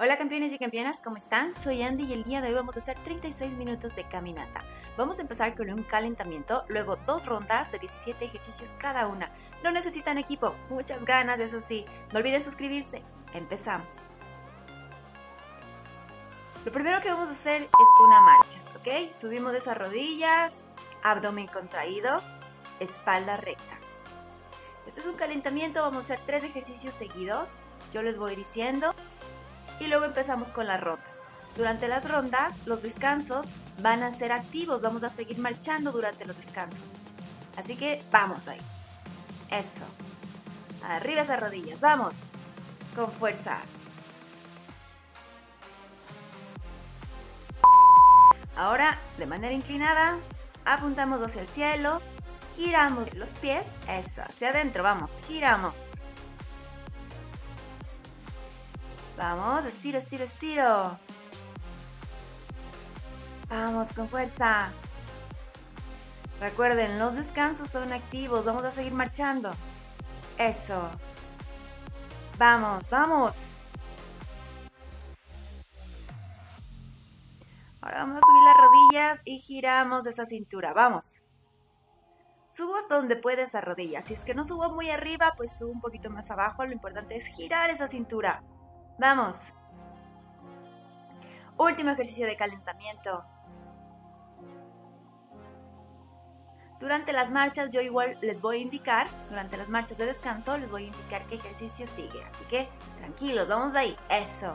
Hola campeones y campeonas, ¿cómo están? Soy Andy y el día de hoy vamos a hacer 36 minutos de caminata. Vamos a empezar con un calentamiento, luego 2 rondas de 17 ejercicios cada una. No necesitan equipo, muchas ganas, eso sí. No olviden suscribirse. Empezamos. Lo primero que vamos a hacer es una marcha, ¿ok? Subimos de esas rodillas, abdomen contraído, espalda recta. Este es un calentamiento, vamos a hacer 3 ejercicios seguidos. Yo les voy diciendo. Y luego empezamos con las rondas. Durante las rondas, los descansos van a ser activos. Vamos a seguir marchando durante los descansos. Así que vamos ahí. Eso. Arriba esas rodillas. Vamos. Con fuerza. Ahora, de manera inclinada, apuntamos hacia el cielo. Giramos los pies. Eso. Hacia adentro. Vamos. Giramos. Vamos, estiro, estiro, estiro. Vamos, con fuerza. Recuerden, los descansos son activos. Vamos a seguir marchando. Eso. Vamos, vamos. Ahora vamos a subir las rodillas y giramos esa cintura. Vamos. Subo hasta donde puede esa rodilla. Si es que no subo muy arriba, pues subo un poquito más abajo. Lo importante es girar esa cintura. Vamos. Último ejercicio de calentamiento. Durante las marchas yo igual les voy a indicar, durante las marchas de descanso les voy a indicar qué ejercicio sigue. Así que tranquilos, vamos de ahí. Eso.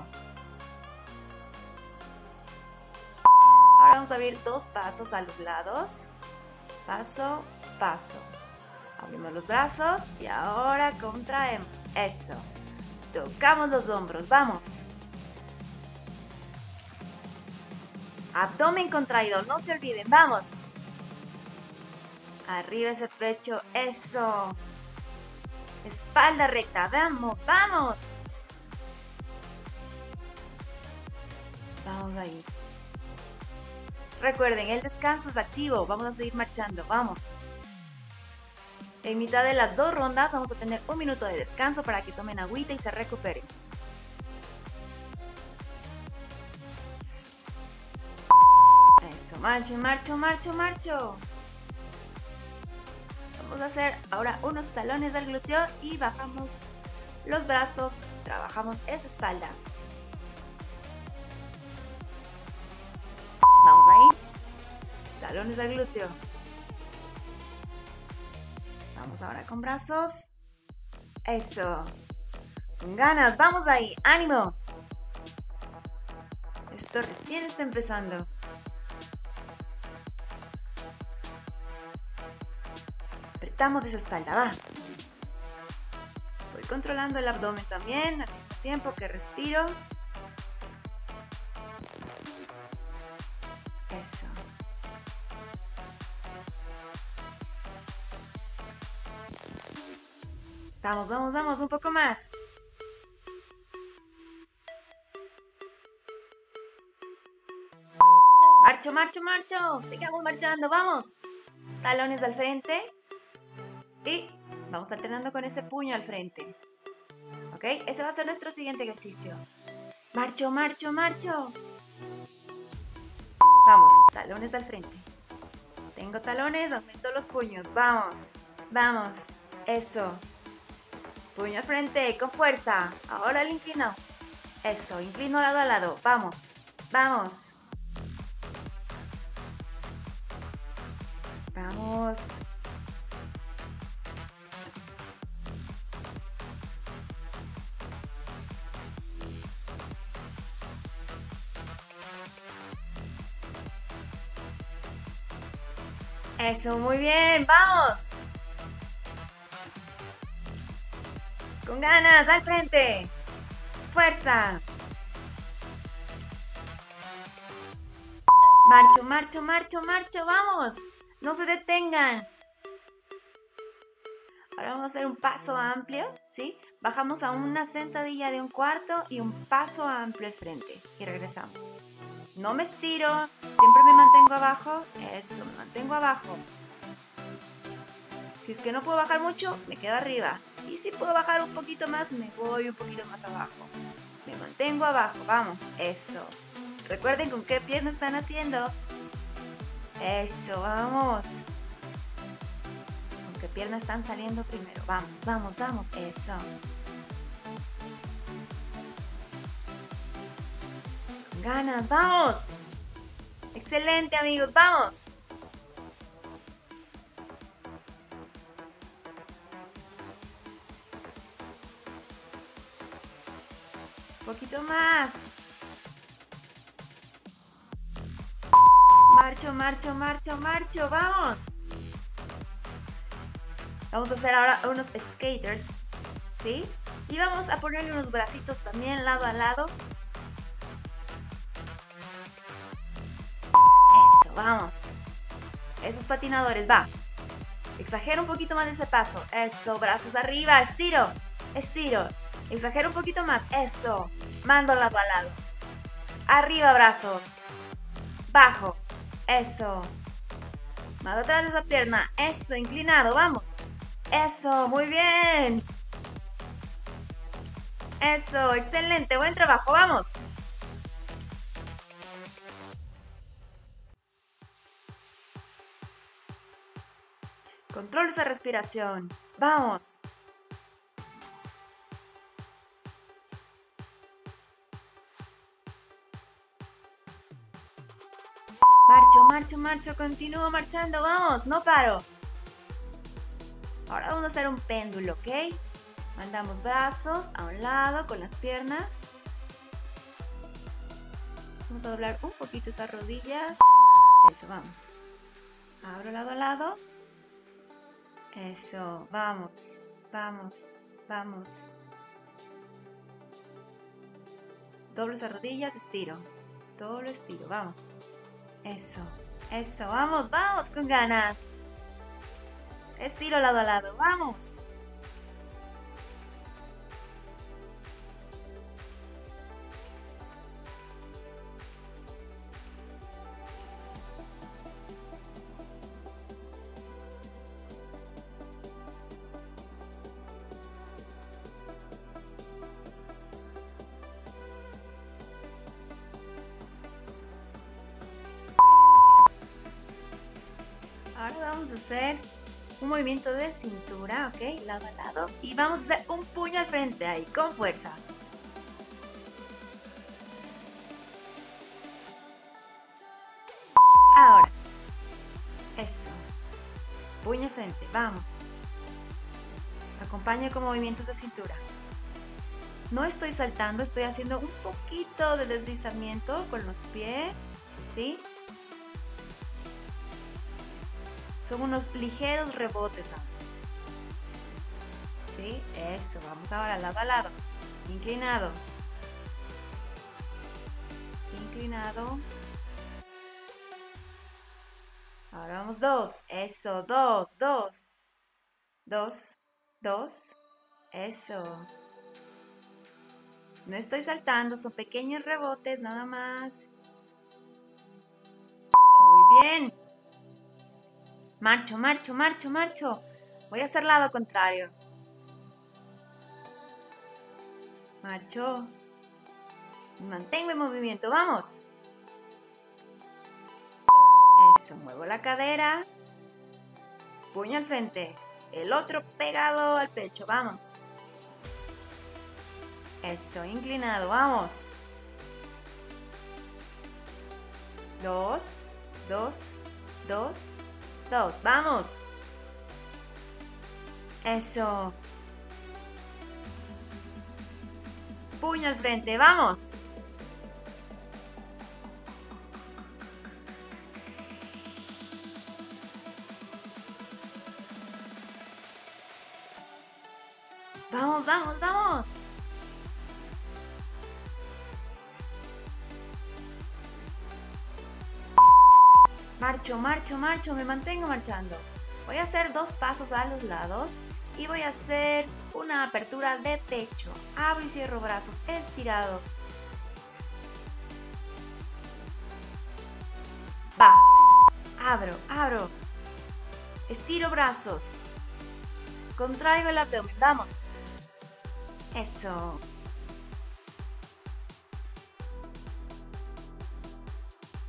Ahora vamos a abrir 2 pasos a los lados. Paso, paso. Abrimos los brazos y ahora contraemos. Eso. Tocamos los hombros, vamos. Abdomen contraído, no se olviden, vamos. Arriba ese pecho, eso. Espalda recta, vamos, vamos. Vamos ahí. Recuerden, el descanso es activo, vamos a seguir marchando, vamos. En mitad de las 2 rondas vamos a tener 1 minuto de descanso para que tomen agüita y se recuperen. Eso, marcho, marcho, marcho, marcho. Vamos a hacer ahora unos talones del glúteo y bajamos los brazos, trabajamos esa espalda. Vamos ahí. Talones del glúteo. Vamos ahora con brazos. Eso. Con ganas, vamos ahí. ¡Ánimo! Esto recién está empezando. Apretamos esa espalda, va. Voy controlando el abdomen también, al mismo tiempo que respiro. Eso. Vamos, vamos, vamos, un poco más. Marcho, marcho, marcho. Sigamos marchando, vamos. Talones al frente. Y vamos alternando con ese puño al frente. ¿Ok? Ese va a ser nuestro siguiente ejercicio. Marcho, marcho, marcho. Vamos, talones al frente. Tengo talones, aumento los puños. Vamos, vamos. Eso. Puño al frente, con fuerza. Ahora el inclino. Eso, inclino lado a lado. Vamos, vamos. Vamos. Eso, muy bien, vamos. Con ganas, al frente. Fuerza. Marcho, marcho, marcho, marcho, vamos. No se detengan. Ahora vamos a hacer un paso amplio, ¿sí? Bajamos a una sentadilla de 1/4 y un paso amplio al frente. Y regresamos. No me estiro, siempre me mantengo abajo. Eso, me mantengo abajo. Si es que no puedo bajar mucho, me quedo arriba. Y si puedo bajar un poquito más, me voy un poquito más abajo. Me mantengo abajo, vamos, eso. Recuerden con qué pierna están haciendo. Eso, vamos. Con qué pierna están saliendo primero. Vamos, vamos, vamos, eso. Con ganas, vamos. Excelente, amigos, vamos. Un poquito más. Marcho, marcho, marcho, marcho, vamos. Vamos a hacer ahora unos skaters, ¿sí? Y vamos a ponerle unos bracitos también lado a lado. Eso, vamos. Esos patinadores, va. Exagera un poquito más ese paso. Eso, brazos arriba, estiro, estiro. Exagera un poquito más, eso. Mando lado a lado. Arriba, brazos. Bajo, eso. Mando atrás de esa pierna, eso, inclinado, vamos. Eso, muy bien. Eso, excelente, buen trabajo, vamos. Control esa respiración, vamos. Marcho, marcho, marcho, continúo marchando, vamos, no paro. Ahora vamos a hacer un péndulo, ¿ok? Mandamos brazos a un lado con las piernas. Vamos a doblar un poquito esas rodillas. Eso, vamos. Abro lado a lado. Eso, vamos, vamos, vamos. Doblo esas rodillas, estiro. Doblo, estiro, vamos. Eso, eso, vamos, vamos con ganas. Estiro lado a lado, vamos. Ahora vamos a hacer un movimiento de cintura, ¿ok? Lado a lado. Y vamos a hacer un puño al frente ahí, con fuerza. Ahora. Eso. Puño al frente, vamos. Acompaña con movimientos de cintura. No estoy saltando, estoy haciendo un poquito de deslizamiento con los pies, ¿sí? Son unos ligeros rebotes, ¿sí? Eso, vamos ahora lado a lado. Inclinado. Inclinado. Ahora vamos dos. Eso, dos, dos. Dos, dos. Eso. No estoy saltando, son pequeños rebotes nada más. Muy bien. Marcho, marcho, marcho, marcho. Voy a hacer lado contrario. Marcho. Mantengo el movimiento, vamos. Eso, muevo la cadera. Puño al frente. El otro pegado al pecho, vamos. Eso, inclinado, vamos. Dos, dos, dos. Dos, vamos. Eso. Puño al frente, vamos. Vamos, vamos, vamos. Marcho, marcho, marcho, me mantengo marchando. Voy a hacer dos pasos a los lados y voy a hacer una apertura de pecho. Abro y cierro brazos estirados. Va. Abro, abro. Estiro brazos. Contraigo el abdomen, vamos. Eso.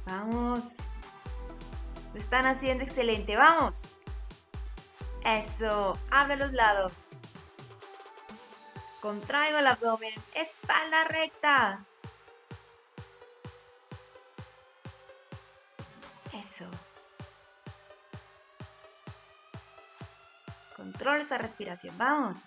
Vamos. Lo están haciendo excelente. Vamos. Eso. Abre los lados. Contraigo el abdomen. Espalda recta. Eso. Controla esa respiración. Vamos.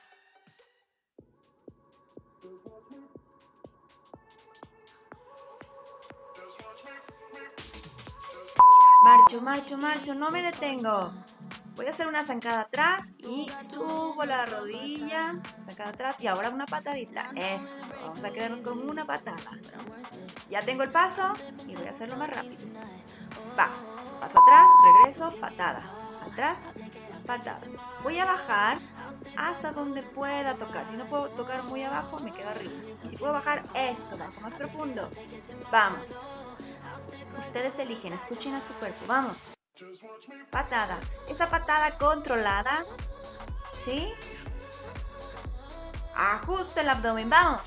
Marcho, marcho, marcho. No me detengo. Voy a hacer una zancada atrás y subo la rodilla. Zancada atrás y ahora una patadita. Eso. Vamos a quedarnos con una patada. Ya tengo el paso y voy a hacerlo más rápido. Va. Paso atrás, regreso, patada. Atrás, patada. Voy a bajar hasta donde pueda tocar. Si no puedo tocar muy abajo, me quedo arriba. Y si puedo bajar, eso, bajo más profundo. Vamos. Ustedes eligen, escuchen a su cuerpo. Vamos. Patada. Esa patada controlada. ¿Sí? Ajusto el abdomen. Vamos.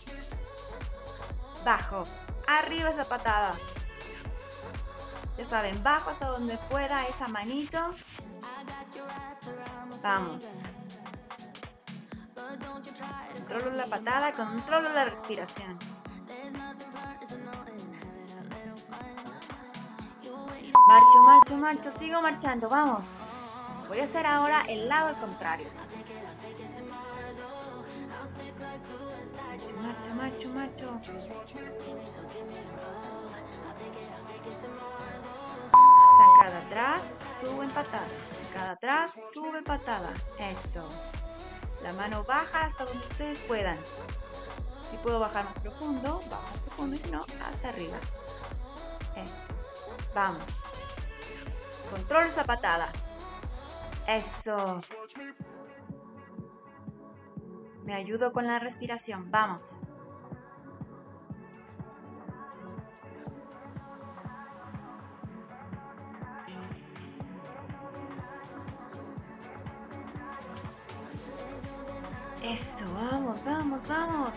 Bajo. Arriba esa patada. Ya saben, bajo hasta donde pueda esa manito. Vamos. Controlo la patada, controlo la respiración. Marcho, marcho, marcho, sigo marchando, vamos. Voy a hacer ahora el lado contrario. Marcho, marcho, marcho. Zancada atrás, subo en patada. Zancada atrás, sube patada. Eso. La mano baja hasta donde ustedes puedan. Si puedo bajar más profundo, bajo más profundo y si no, hasta arriba. Eso. Vamos. Controlo esa patada. Eso. Me ayudo con la respiración. Vamos. Eso, vamos, vamos, vamos.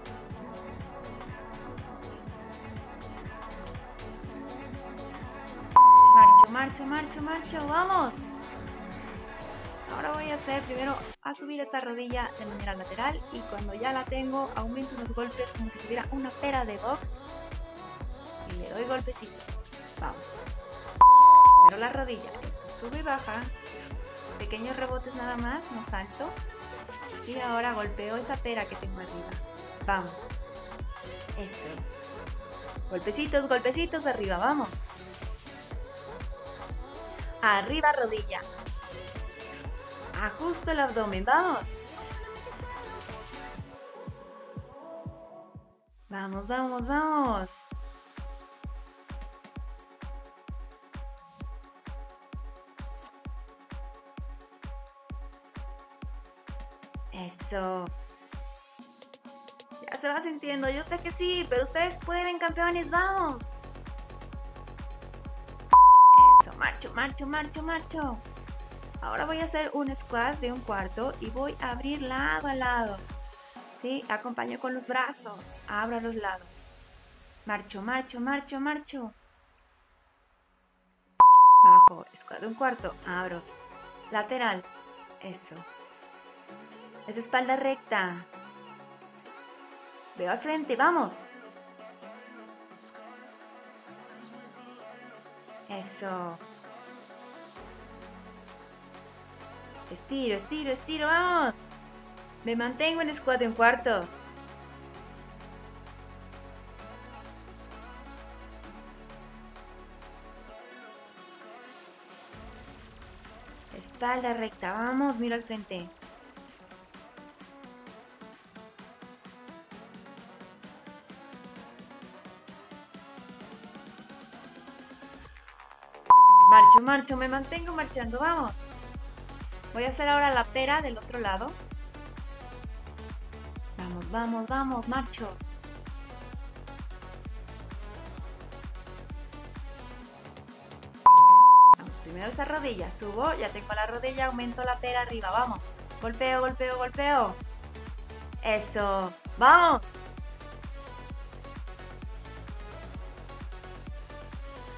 Marcho, marcho, marcho, marcho, vamos. Ahora voy a hacer primero a subir esa rodilla de manera lateral y cuando ya la tengo aumento unos golpes como si tuviera una pera de box y le doy golpecitos. Vamos. Primero la rodilla, eso, sube y baja. Pequeños rebotes nada más, no salto. Y ahora golpeo esa pera que tengo arriba. Vamos. Eso. Golpecitos, golpecitos arriba, vamos. Arriba rodilla. Ajusto el abdomen, vamos. Vamos, vamos, vamos. Eso. Ya se va sintiendo, yo sé que sí, pero ustedes pueden, campeones, vamos. Eso, marcho, marcho, marcho, marcho. Ahora voy a hacer un squat de 1/4 y voy a abrir lado a lado. ¿Sí? Acompaño con los brazos, abro a los lados. Marcho, marcho, marcho, marcho. Bajo, squat de 1/4, abro. Lateral, eso. Es espalda recta. Veo al frente, vamos. Eso. Estiro, estiro, estiro, vamos. Me mantengo en squat de 1/4. Espalda recta, vamos, miro al frente. Marcho, marcho, me mantengo marchando, vamos. Voy a hacer ahora la pera del otro lado. Vamos, vamos, vamos, marcho. Vamos, primero esa rodilla, subo, ya tengo la rodilla, aumento la pera arriba, vamos. Golpeo, golpeo, golpeo. Eso, vamos.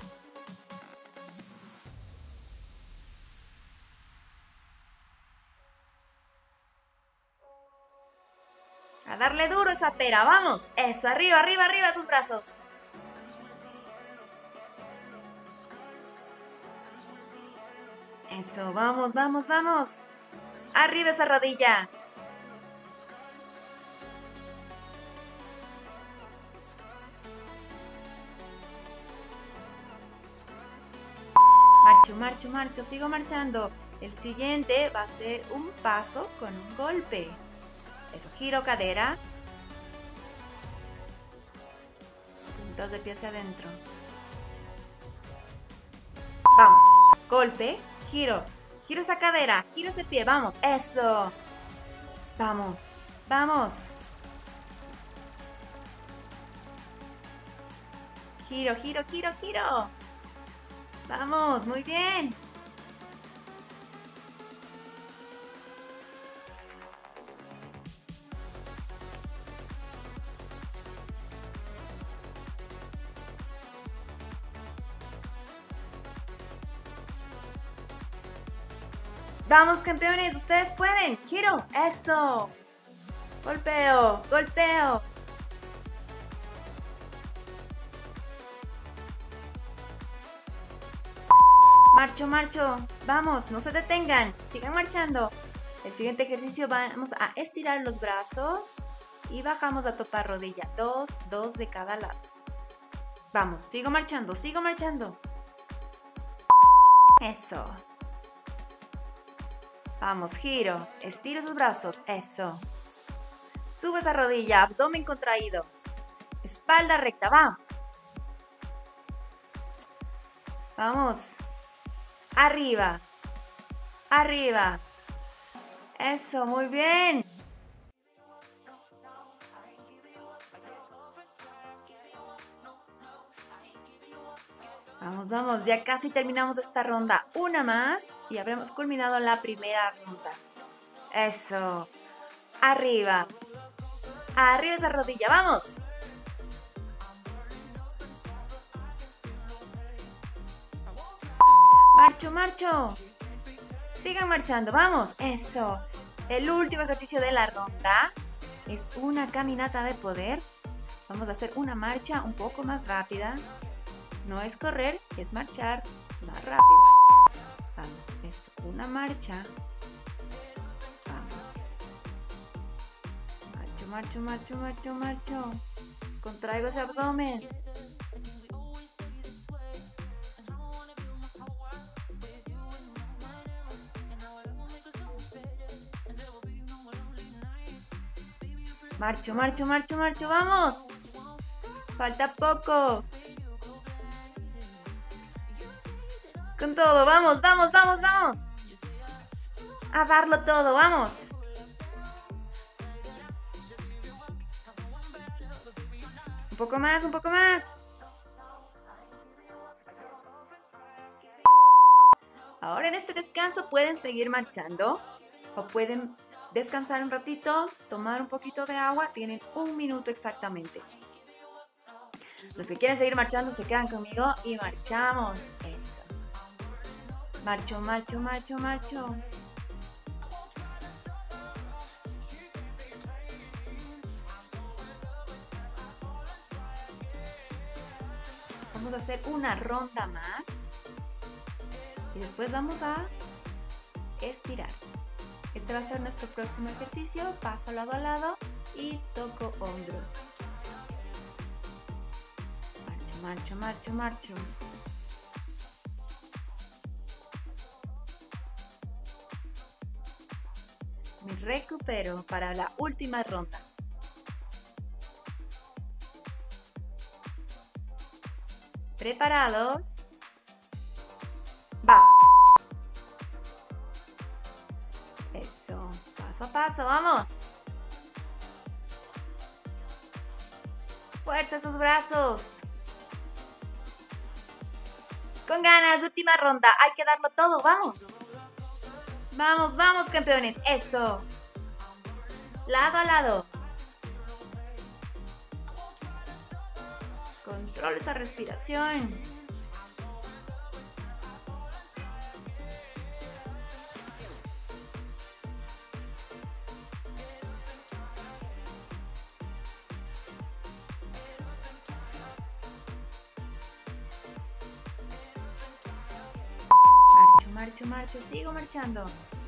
A darle duro esa pera, vamos. Eso, arriba, arriba, arriba sus brazos. Eso, vamos, vamos, vamos. Arriba esa rodilla. Marcho, marcho, marcho, sigo marchando. El siguiente va a ser un paso con un golpe. Eso, giro cadera. Puntas de pie hacia adentro. Vamos, golpe, giro. Giro esa cadera, giro ese pie, vamos, eso. Vamos, vamos. Giro, giro, giro, giro. Vamos, muy bien. Vamos, campeones, ustedes pueden. Giro, eso. Golpeo, golpeo. Marcho, marcho. Vamos, no se detengan. Sigan marchando. El siguiente ejercicio vamos a estirar los brazos y bajamos a topar rodilla. Dos de cada lado. Vamos, sigo marchando, sigo marchando. Eso. Vamos, giro. Estiro sus brazos. Eso. Sube esa rodilla, abdomen contraído. Espalda recta, va. Vamos. Arriba. Arriba. Eso, muy bien. Vamos, vamos, ya casi terminamos esta ronda. Una más y habremos culminado la primera ronda. Eso. Arriba. Arriba esa rodilla, vamos. Marcho, marcho. Sigan marchando, vamos. Eso. El último ejercicio de la ronda es una caminata de poder. Vamos a hacer una marcha un poco más rápida. No es correr, es marchar más rápido. Vamos, es una marcha. Vamos. Marcho, marcho, marcho, marcho, marcho. Contraigo ese abdomen. Marcho, marcho, marcho, marcho, vamos. Falta poco. Con todo, vamos, vamos, vamos, vamos. A darlo todo, vamos. Un poco más, un poco más. Ahora en este descanso pueden seguir marchando o pueden descansar un ratito, tomar un poquito de agua. Tienen 1 minuto exactamente. Los que quieren seguir marchando se quedan conmigo y marchamos. Eso. Marcho, marcho, marcho, marcho. Vamos a hacer una ronda más. Y después vamos a estirar. Este va a ser nuestro próximo ejercicio. Paso lado a lado y toco hombros. Marcho, marcho, marcho, marcho. Me recupero para la última ronda. ¿Preparados? Va. Eso, paso a paso, vamos. Fuerza sus brazos. Con ganas, última ronda. Hay que darlo todo, vamos. Vamos, vamos, campeones. Eso. Lado a lado. Controla esa respiración. marcho, marcho, sigo marchando.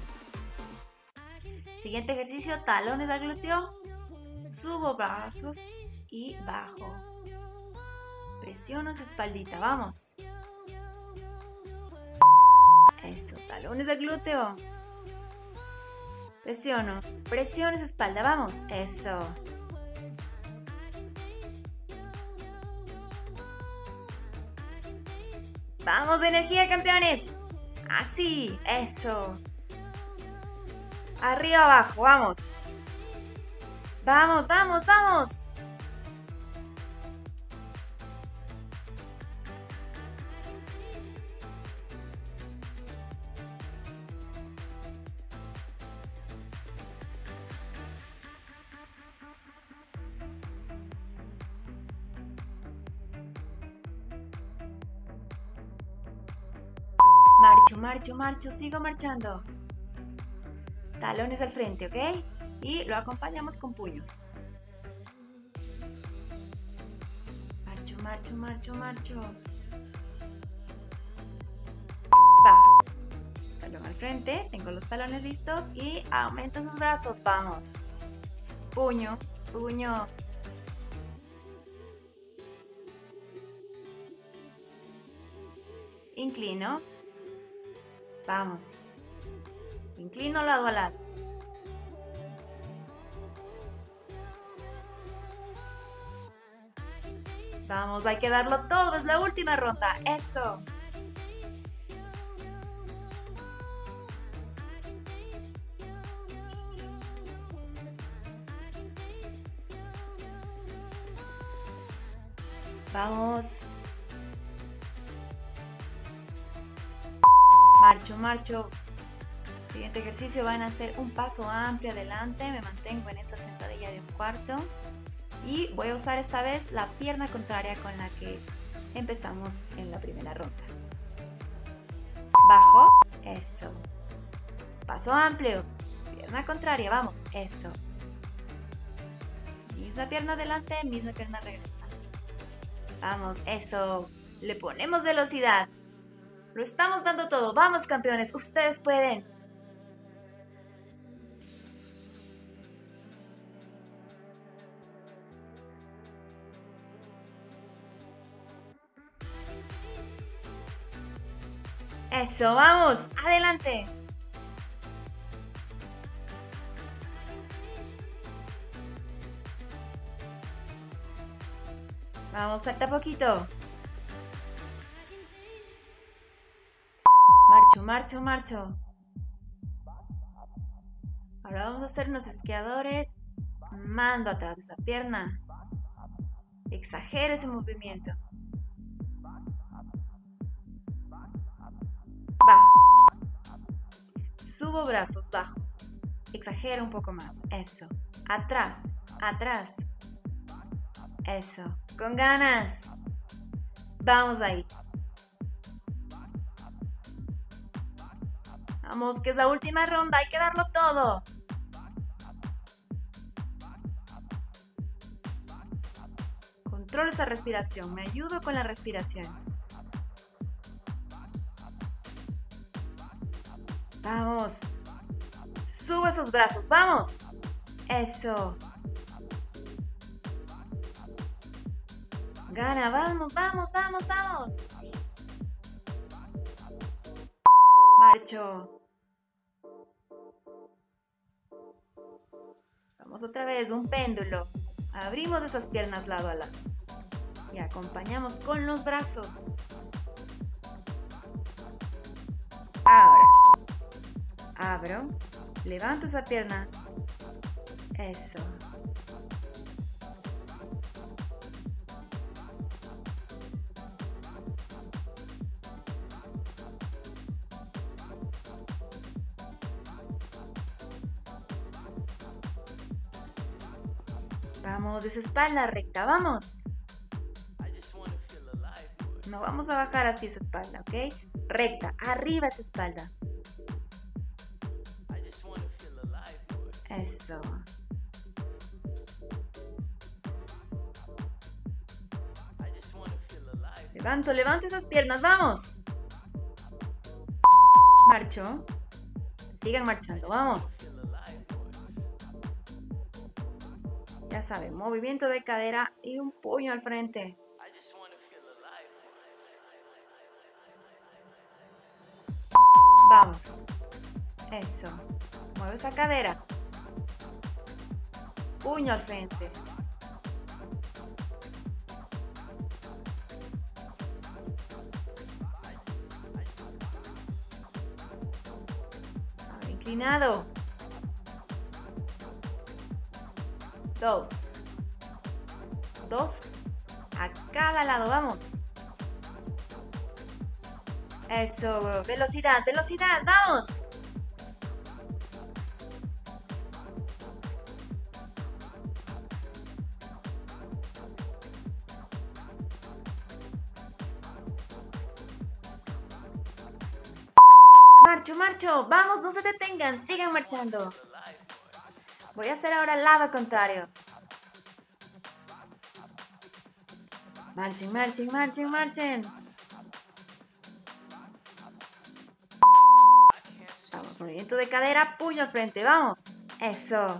Siguiente ejercicio, talones al glúteo. Subo brazos y bajo. Presiono su espaldita, vamos. Eso, talones al glúteo. Presiono, presiono esa espalda, vamos. Eso. ¡Vamos, energía, campeones! Así, eso. Arriba, abajo, vamos. Vamos, vamos, vamos. Marcho, marcho, marcho, sigo marchando. Talones al frente, ¿ok? Y lo acompañamos con puños. Marcho, marcho, marcho, marcho. Va. Talón al frente, tengo los talones listos y aumento sus brazos, vamos. Puño, puño. Inclino. Vamos. Inclino lado a lado. Vamos, hay que darlo todo, es la última ronda. Eso. Vamos. Marcho, marcho. Siguiente ejercicio van a hacer un paso amplio adelante. Me mantengo en esa sentadilla de un cuarto. Y voy a usar esta vez la pierna contraria con la que empezamos en la primera ronda. Bajo. Eso. Paso amplio. Pierna contraria. Vamos. Eso. Misma pierna adelante, misma pierna regresa. Vamos. Eso. Le ponemos velocidad. Lo estamos dando todo. Vamos, campeones. Ustedes pueden. Eso, vamos. Adelante. Vamos, falta poquito. Marcho, marcho, marcho. Ahora vamos a hacer unos esquiadores. Mando atrás de esa pierna. Exagero ese movimiento. Va. Subo brazos, bajo. Exagero un poco más. Eso. Atrás, atrás. Eso. Con ganas. Vamos ahí. Vamos, que es la última ronda. Hay que darlo todo. Controlo esa respiración. Me ayudo con la respiración. Vamos. Subo esos brazos. Vamos. Eso. Gana. Vamos, vamos, vamos, vamos. Marcho. Vamos otra vez. Un péndulo. Abrimos esas piernas lado a lado. Y acompañamos con los brazos. Ahora. Abro. Levanto esa pierna. Eso. Vamos, esa espalda recta, vamos. No vamos a bajar así esa espalda, ¿ok? Recta, arriba esa espalda. Eso. Levanto, levanto esas piernas, vamos. Marcho. Sigan marchando, vamos. Ya saben, movimiento de cadera y un puño al frente. Vamos. Eso. Mueve esa cadera. Puño al frente. Ahora inclinado. 2. 2. A cada lado, vamos. Eso, velocidad, velocidad, vamos. Marcho, marcho, vamos, no se detengan, sigan marchando. Voy a hacer ahora el lado contrario. Marchen, marchen, marchen, marchen. Vamos, movimiento de cadera, puño al frente, vamos. Eso.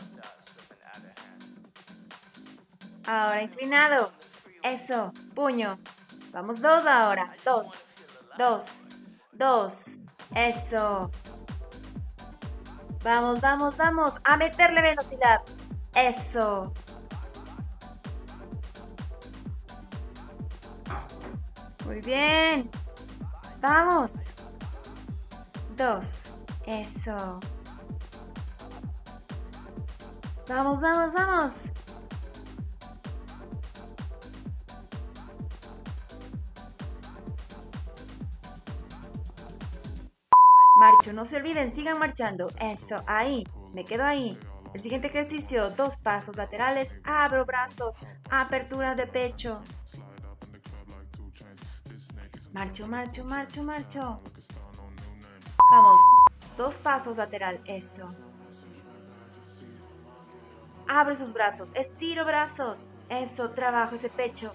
Ahora inclinado. Eso, puño. Vamos, 2 ahora. 2, 2, 2. Eso. Vamos, vamos, vamos. A meterle velocidad. Eso. Muy bien. Vamos. 2. Eso. Vamos, vamos, vamos. Marcho, no se olviden, sigan marchando. Eso, ahí, me quedo ahí. El siguiente ejercicio, 2 pasos laterales, abro brazos, apertura de pecho. Marcho, marcho, marcho, marcho. Vamos, 2 pasos lateral, eso. Abro esos brazos, estiro brazos. Eso, trabajo ese pecho.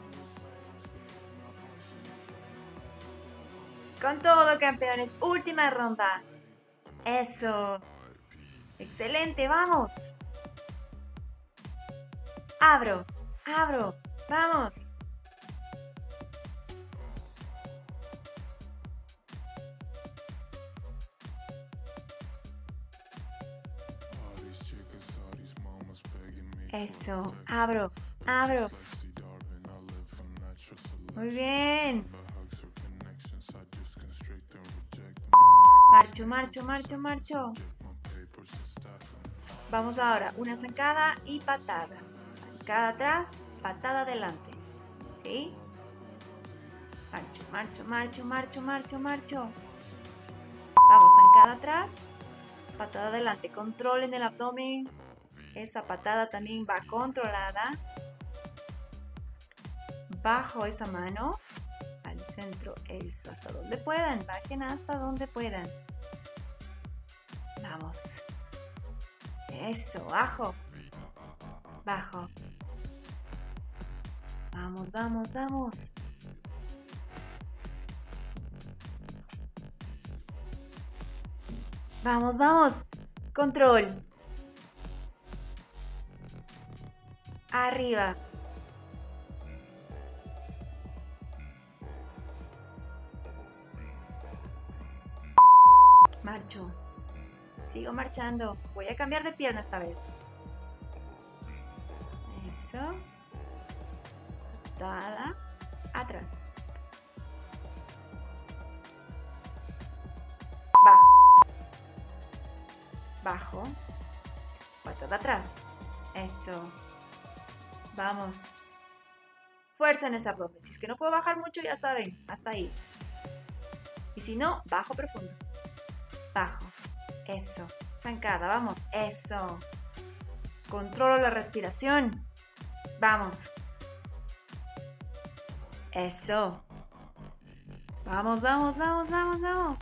Con todo, campeones. Última ronda. Eso. Excelente, vamos. Abro, abro, vamos. Eso, abro, abro. Muy bien. Marcho, marcho, marcho, marcho. Vamos ahora, una zancada y patada. Zancada atrás, patada adelante. ¿Sí? Marcho, marcho, marcho, marcho, marcho, marcho. Vamos, zancada atrás, patada adelante. Controlen el abdomen. Esa patada también va controlada. Bajo esa mano al centro, eso, hasta donde puedan. Bajen hasta donde puedan. Vamos. Eso, bajo. Bajo. Vamos, vamos, vamos. Vamos, vamos. Control. Arriba. Marcho. Sigo marchando. Voy a cambiar de pierna esta vez. Eso. Patada. Atrás. Bajo. Patada atrás. Eso. Vamos. Fuerza en ese abdomen. Si es que no puedo bajar mucho, ya saben. Hasta ahí. Y si no, bajo profundo. Bajo. Eso. Zancada. Vamos. Eso. Controlo la respiración. Vamos. Eso. Vamos, vamos, vamos, vamos, vamos.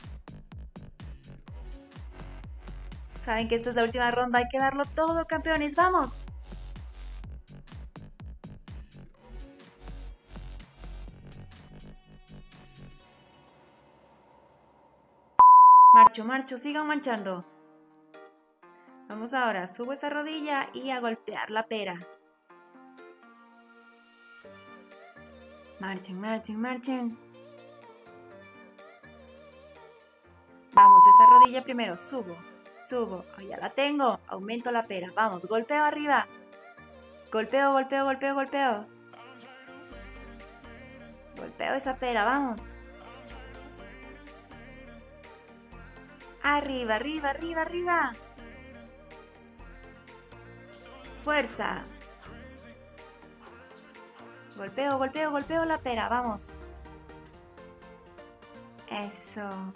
Saben que esta es la última ronda. Hay que darlo todo, campeones. ¡Vamos! Marcho, sigan marchando. Vamos ahora, subo esa rodilla y a golpear la pera. Marchen. Vamos, esa rodilla primero, subo. Oh, ya la tengo, aumento la pera. Vamos, golpeo arriba. Golpeo. Golpeo esa pera, vamos. Arriba. Fuerza. Golpeo la pera, vamos. Eso.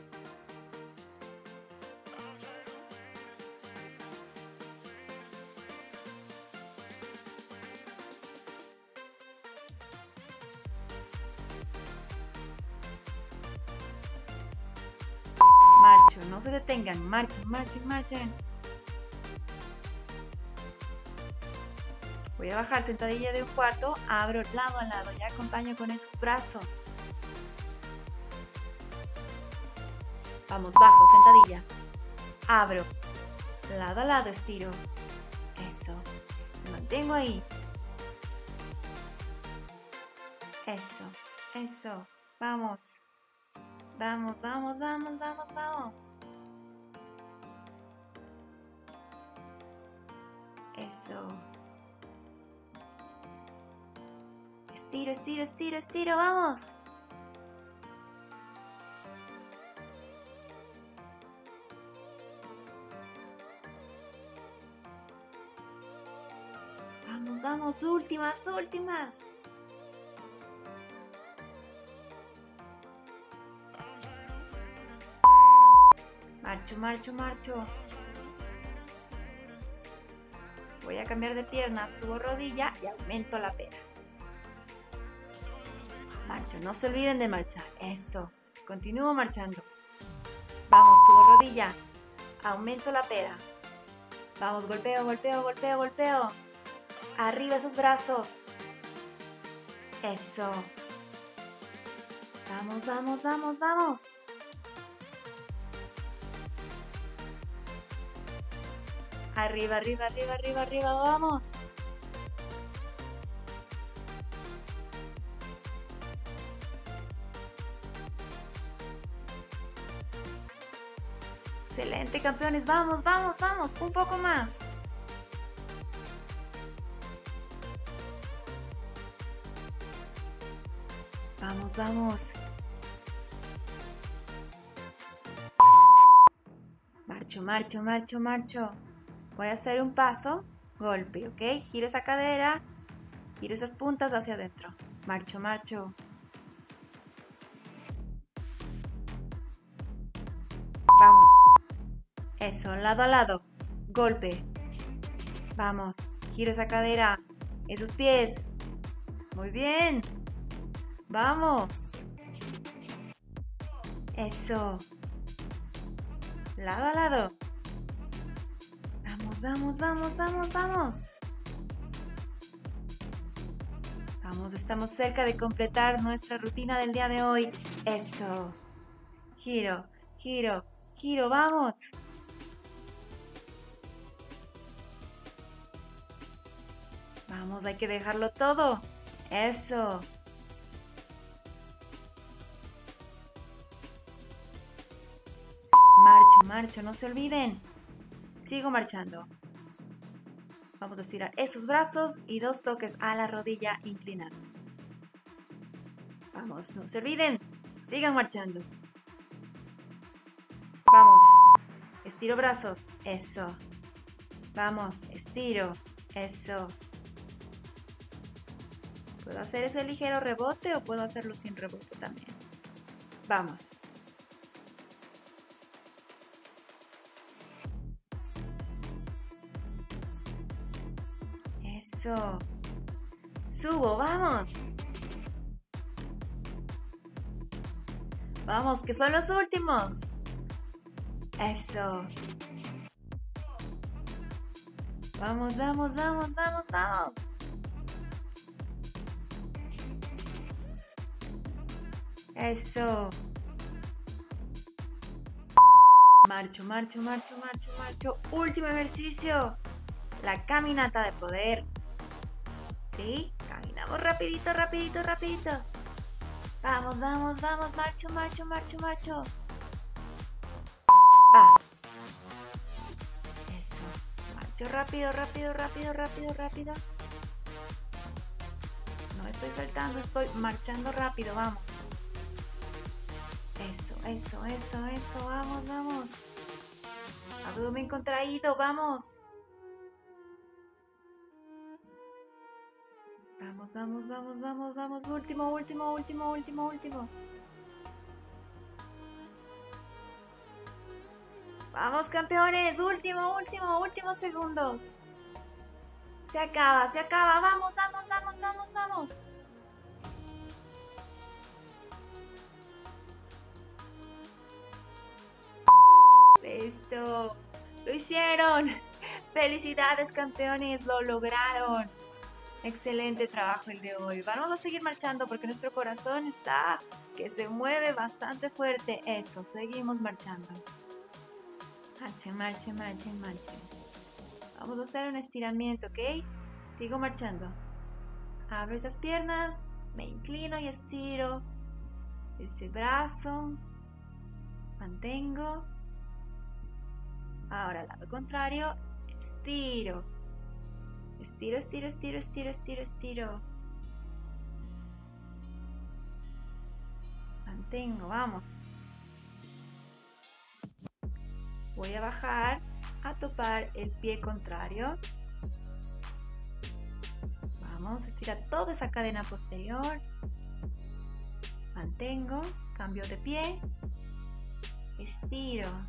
Marcho, no se detengan, marchen. Voy a bajar sentadilla de un cuarto, abro lado a lado y acompaño con esos brazos. Vamos, bajo, sentadilla. Abro, lado a lado, estiro. Eso, me mantengo ahí. Eso, vamos. Eso. Estiro, vamos. Vamos, últimas. Marcho. Voy a cambiar de pierna, subo rodilla y aumento la pera. Marcho, no se olviden de marchar. Eso. Continúo marchando. Vamos, subo rodilla. Aumento la pera. Vamos, golpeo. Arriba esos brazos. Eso. Vamos. Arriba, vamos. Excelente, campeones. Vamos. Un poco más. Vamos. Marcho. Voy a hacer un paso, golpe, ¿ok? Giro esa cadera, giro esas puntas hacia adentro. Marcho. Vamos. Eso, lado a lado. Golpe. Vamos. Giro esa cadera. Esos pies. Muy bien. Vamos. Eso. Lado a lado. Vamos. Vamos, estamos cerca de completar nuestra rutina del día de hoy. Eso. Giro, vamos. Vamos, hay que dejarlo todo. Eso. Marcho, no se olviden. Sigo marchando. Vamos a estirar esos brazos y 2 toques a la rodilla inclinada. Vamos, no se olviden. Sigan marchando. Vamos. Estiro brazos. Eso. Vamos, estiro. Eso. ¿Puedo hacer ese ligero rebote o puedo hacerlo sin rebote también? Vamos. Eso. Subo, vamos. Vamos, que son los últimos. Eso. Vamos. Eso. Marcho, marcho, marcho, marcho, marcho. Último ejercicio. La caminata de poder. ¿Sí? Caminamos rapidito, rapidito, rapidito. Vamos, vamos, vamos. Marcho, marcho, marcho, marcho. Va. Eso. Marcho rápido, rápido, rápido, rápido, rápido. No estoy saltando, estoy marchando rápido. Vamos. Eso, eso, eso, eso. Vamos, vamos. Abdomen contraído, vamos. Vamos, vamos, vamos, vamos, vamos. Último, último, último, último, último. Vamos, campeones. Último, último, últimos segundos. Se acaba, se acaba. Vamos, vamos, vamos, vamos, vamos. Listo. Lo hicieron. Felicidades, campeones. Lo lograron. Excelente trabajo el de hoy. Vamos a seguir marchando porque nuestro corazón está que se mueve bastante fuerte. Eso, seguimos marchando. Marchen, marchen, marchen, marchen. Vamos a hacer un estiramiento, ¿ok? Sigo marchando. Abro esas piernas, me inclino y estiro ese brazo. Mantengo. Ahora al lado contrario, estiro. Estiro, estiro, estiro, estiro, estiro, estiro. Mantengo, vamos. Voy a bajar a topar el pie contrario. Vamos, estira toda esa cadena posterior. Mantengo, cambio de pie. Estiro.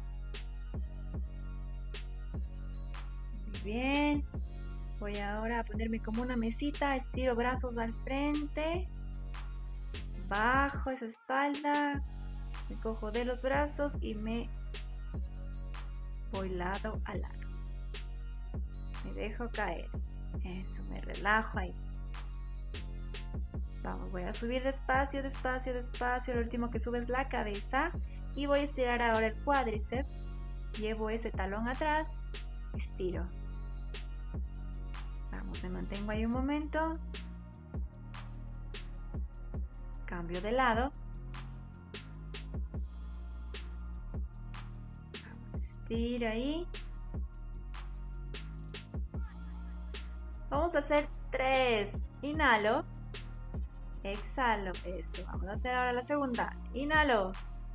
Muy bien. Voy ahora a ponerme como una mesita, estiro brazos al frente, bajo esa espalda, me cojo de los brazos y me voy lado a lado. Me dejo caer, eso, me relajo ahí. Vamos, voy a subir despacio, despacio, despacio, lo último que sube es la cabeza y voy a estirar ahora el cuádriceps, llevo ese talón atrás, estiro. Vamos, me mantengo ahí un momento. Cambio de lado. Vamos, estiro ahí. Vamos a hacer 3. Inhalo. Exhalo. Eso. Vamos a hacer ahora la segunda. Inhalo.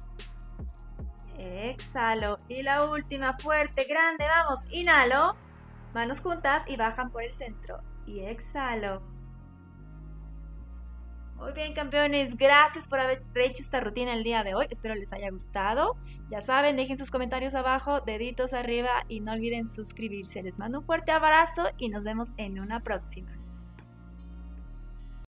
Exhalo. Y la última, fuerte, grande. Vamos. Inhalo. Manos juntas y bajan por el centro. Y exhalo. Muy bien, campeones. Gracias por haber hecho esta rutina el día de hoy. Espero les haya gustado. Ya saben, dejen sus comentarios abajo, deditos arriba y no olviden suscribirse. Les mando un fuerte abrazo y nos vemos en una próxima.